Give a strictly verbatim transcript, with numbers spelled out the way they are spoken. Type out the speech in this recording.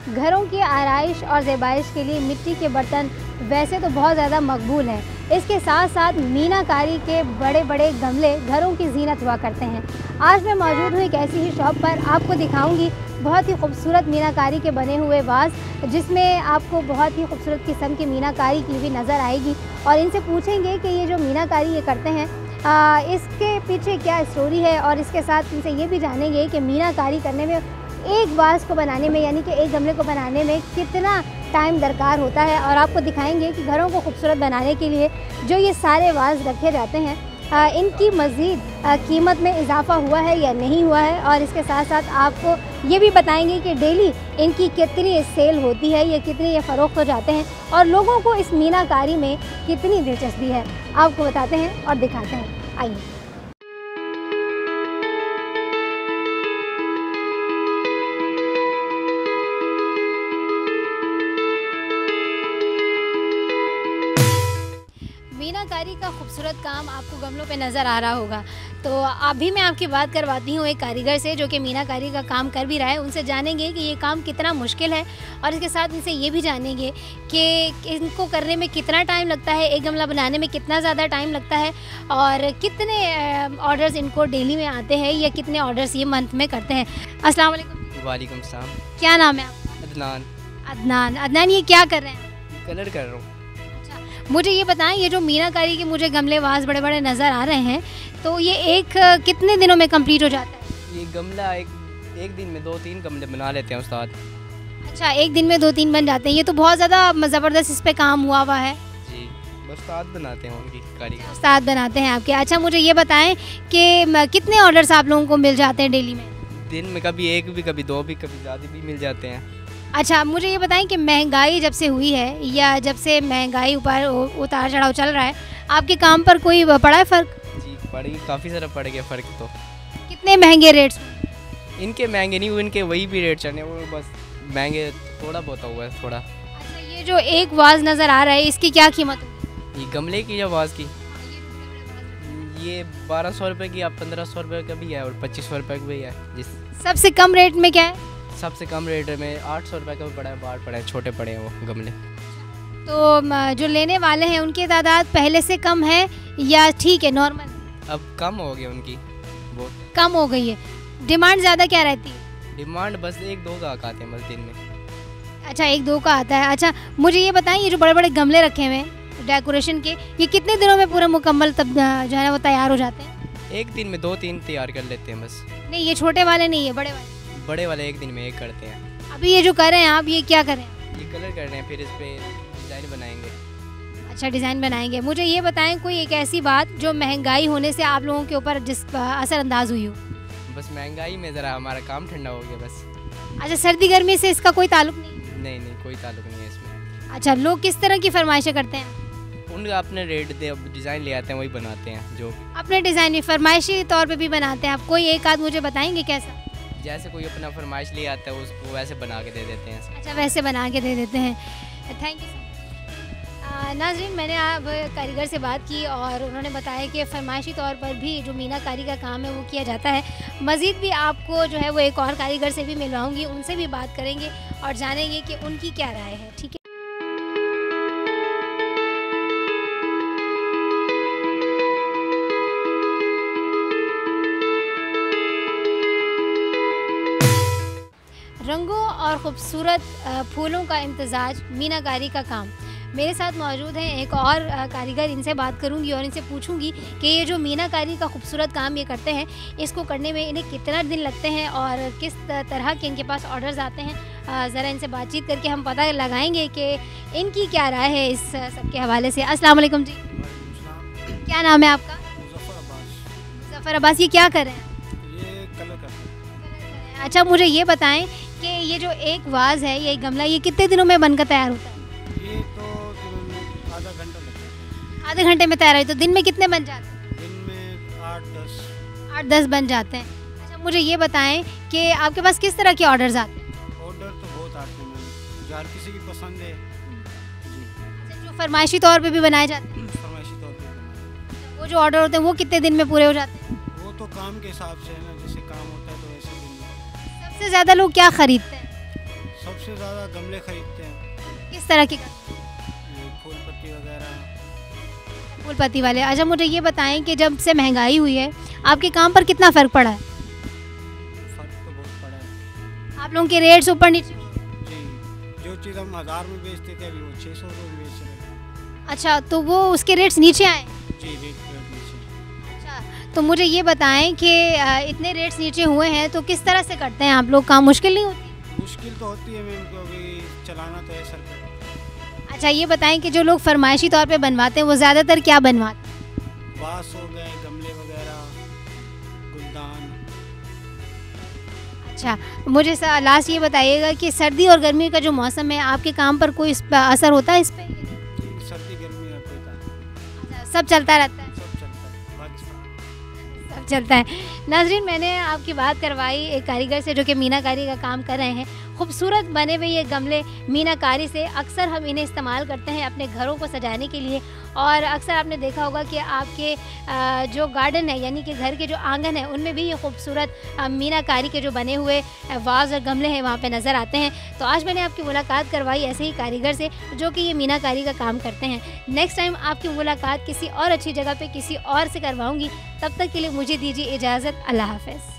घरों की आराइश और ज़ेबाइश के लिए मिट्टी के बर्तन वैसे तो बहुत ज़्यादा मकबूल हैं, इसके साथ साथ मीनाकारी के बड़े बड़े गमले घरों की जीनत हुआ करते हैं। आज मैं मौजूद हूँ एक ऐसी ही शॉप पर, आपको दिखाऊंगी बहुत ही खूबसूरत मीनाकारी के बने हुए वाज, जिसमें आपको बहुत ही खूबसूरत किस्म की मीनाकारी की हुई नज़र आएगी। और इनसे पूछेंगे कि ये जो मीनाकारी ये करते हैं आ, इसके पीछे क्या स्टोरी है, और इसके साथ इनसे ये भी जानेंगे कि मीनाकारी करने में एक वाज को बनाने में यानी कि एक गमले को बनाने में कितना टाइम दरकार होता है। और आपको दिखाएंगे कि घरों को खूबसूरत बनाने के लिए जो ये सारे वाज रखे जाते हैं आ, इनकी मज़ीद कीमत में इजाफ़ा हुआ है या नहीं हुआ है। और इसके साथ साथ आपको ये भी बताएंगे कि डेली इनकी कितनी सेल होती है, ये कितने ये फ़रोख्त हो जाते हैं, और लोगों को इस मीनाकारी में कितनी दिलचस्पी है, आपको बताते हैं और दिखाते हैं। आइए। मीनाकारी का खूबसूरत काम आपको गमलों पे नज़र आ रहा होगा, तो अभी मैं आपकी बात करवाती हूँ एक कारीगर से जो कि मीनाकारी का काम कर भी रहा है। उनसे जानेंगे कि ये काम कितना मुश्किल है, और इसके साथ इनसे ये भी जानेंगे कि इनको करने में कितना टाइम लगता है, एक गमला बनाने में कितना ज़्यादा टाइम लगता है, और कितने ऑर्डर्स इनको डेली में आते हैं या कितने ऑर्डर्स ये मंथ में करते हैं। अस्सलाम वालेकुम। वालेकुम सलाम। क्या नाम है आपका? अदनान। अदनान। अदनान, ये क्या कर रहे हैं? कलर कर रहा हूँ। मुझे ये बताएं, ये जो मीनाकारी के मुझे गमले वाज बड़े बड़े नज़र आ रहे हैं, तो ये एक कितने दिनों में कंप्लीट हो जाता है? ये गमला एक एक दिन में दो तीन गमले बना लेते हैं उस्ताद। अच्छा, एक दिन में दो तीन बन जाते हैं, ये तो बहुत ज़्यादा ज़बरदस्त इस पे काम हुआ हुआ है। जी, उस्ताद बनाते हैं उनकी कारीगर। उस्ताद बनाते हैं आपके। अच्छा, मुझे ये बताएं कि कितने ऑर्डर्स आप लोगों को मिल जाते हैं डेली में? दिन में कभी एक भी, कभी दो भी, कभी ज़्यादा भी मिल जाते हैं। अच्छा, मुझे ये बताएं कि महंगाई जब से हुई है या जब से महंगाई ऊपर उतार चढ़ाव चल रहा है, आपके काम पर कोई पड़ा है फ़र्क? जी पड़ी, काफ़ी सारा पड़ गया फ़र्क। तो कितने महंगे रेट्स? इनके महंगे नहीं हुए, इनके वही भी रेट चले, वो बस महंगे थोड़ा बहुत हुआ है थोड़ा। अच्छा, ये जो एक वाज नज़र आ रहा है इसकी क्या कीमत होगी? ये गमले की आवाज़ की ये बारह सौ रुपये की, आप पंद्रह सौ रुपये का भी है और पच्चीस सौ रुपये का भी है। जिस सबसे कम रेट में क्या है? सबसे कम रेट में आठ सौ रुपये का भी पड़ा है, बाहर पड़ा है, छोटे पड़े हैं वो गमले। तो जो लेने वाले हैं उनकी तादाद पहले से कम है या ठीक है नॉर्मल? अब कम हो गई उनकी, बहुत कम हो गई है। डिमांड ज़्यादा क्या रहती है? डिमांड बस एक दो का आते हैं बस दिन में। अच्छा, एक दो का आता है। अच्छा, मुझे ये बताएं, ये जो बड़े बड़े गमले रखे हुए हैं डेकोरेशन के, ये कितने दिनों में पूरा मुकम्मल तब जो है वो तैयार हो जाते हैं? एक दिन में दो तीन तैयार कर लेते हैं बस। नहीं, ये छोटे वाले नहीं है, बड़े वाले। बड़े वाले एक दिन में एक करते हैं। अभी ये जो कर रहे हैं आप, ये क्या कर रहे हैं? ये कलर कर रहे हैं, फिर इस पे डिज़ाइन बनाएंगे। अच्छा, डिज़ाइन बनाएंगे। मुझे ये बताएं कोई एक ऐसी बात जो महंगाई होने से आप लोगों के ऊपर जिस असरअंदाज हुई हो। बस महंगाई में ज़रा हमारा काम ठंडा हो गया बस। अच्छा, सर्दी गर्मी से इसका कोई ताल्लुक नहीं? नहीं नहीं, कोई ताल्लुक नहीं है इसमें। अच्छा, लोग किस तरह की फरमाइशें करते हैं? उनका अपने रेट दे डिज़ाइन ले आते हैं, वही बनाते हैं। जो अपने डिज़ाइन में फरमाइशी तौर पे भी बनाते हैं आप? कोई एक आध मुझे बताएंगे कैसा? जैसे कोई अपना फरमाइश ले आता है उसको वैसे बना के दे देते हैं। अच्छा, वैसे बना के दे देते हैं। Thank you so much. नाज़रीन, मैंने आप कारीगर से बात की और उन्होंने बताया कि फरमाइशी तौर पर भी जो मीनाकारी का काम है वो किया जाता है। मज़ीद भी आपको जो है वो एक और कारीगर से भी मिलवाऊंगी, उनसे भी बात करेंगे और जानेंगे कि उनकी क्या राय है। ठीक है। रंगों और ख़ूबसूरत फूलों का इम्तजाज, मीनाकारी का काम। मेरे साथ मौजूद हैं एक और कारीगर, इनसे बात करूंगी और इनसे पूछूंगी कि ये जो मीनाकारी का खूबसूरत काम ये करते हैं, इसको करने में इन्हें कितना दिन लगते हैं और किस तरह के इनके पास ऑर्डर्स आते हैं। ज़रा इनसे बातचीत करके हम पता लगाएंगे कि इनकी क्या राय है इस सब के हवाले से। अस्सलाम वालेकुम जी। क्या नाम है आपका? मुज़फ़्फ़र अब्बास। ये क्या कर रहे हैं? ये कलर कर रहे हैं। अच्छा, मुझे ये बताएं कि ये जो एक वाज है, ये गमला, ये कितने दिनों में बनकर तैयार होता है? ये तो आधा घंटा लगता है। आधे घंटे में तैयार है। तो दिन में कितने बन जाते हैं? दिन में आठ दस आठ दस बन जाते हैं। अच्छा, मुझे ये बताएं कि आपके पास किस तरह के ऑर्डर्स आते हैं? ऑर्डर तो बहुत आते हैं, हर किसी की पसंद है जी। अच्छा, जो फरमाइशी तौर पे भी बनाए जाते हैं? फरमाइशी तौर पे वो जो ऑर्डर होते हैं वो कितने दिन में पूरे हो जाते हैं? वो तो काम के हिसाब से है ना, जैसे काम होता है तो वैसे दिन में। सबसे ज़्यादा लोग क्या ख़रीदते हैं? सबसे सबसे ज़्यादा गमले खरीदते हैं, किस तरह के? ये फूल पत्ती वगैरह। फूल पत्ती वाले। अच्छा मुझे ये बताएं कि जब से महंगाई हुई है आपके काम पर कितना फ़र्क पड़ा है? फ़र्क तो बहुत पड़ा है आप लोगों के रेट्स ऊपर नीचे? जी। जो चीज़ हम हज़ार में बेचते थे अभी वो छः सौ रुपये में बेच रहे हैं। अच्छा तो वो उसके रेट्स नीचे आए? जी, रेट रेट नीचे। अच्छा तो मुझे ये बताएं कि अ, इतने रेट्स नीचे हुए हैं तो किस तरह से करते हैं आप लोग काम? मुश्किल नहीं होती? मुश्किल तो होती है मैम, क्योंकि चलाना तो है सर पे। अच्छा ये बताएं कि जो लोग फरमाइशी तौर पे बनवाते हैं वो ज़्यादातर क्या बनवाते हैं? बाँस हो गए, गमले वगैरह, गुलदान। अच्छा मुझे लास्ट ये बताइएगा कि सर्दी और गर्मी का जो मौसम है आपके काम पर कोई इस पे असर होता है इस पे? जी, सर्दी गर्मी का कोई काम अच्छा, सब चलता रहता है? सब चलता है, बारिश सब चलता है। नाजरीन मैंने आपकी बात करवाई एक कारीगर से जो कि मीनाकारी का काम कर रहे हैं। खूबसूरत बने हुए ये गमले मीनाकारी से अक्सर हम इन्हें इस्तेमाल करते हैं अपने घरों को सजाने के लिए, और अक्सर आपने देखा होगा कि आपके अ, जो गार्डन है यानी कि घर के जो आंगन है उनमें भी ये खूबसूरत अ, मीनाकारी के जो बने हुए वाज़ और गमले हैं वहाँ पे नज़र आते हैं। तो आज मैंने आपकी मुलाकात करवाई ऐसे ही कारीगर से जो कि ये मीनाकारी का काम करते हैं। नेक्स्ट टाइम आपकी मुलाकात किसी और अच्छी जगह पे किसी और से करवाऊँगी। तब तक के लिए मुझे दीजिए इजाज़त। अल्लाह हाफ़िज़।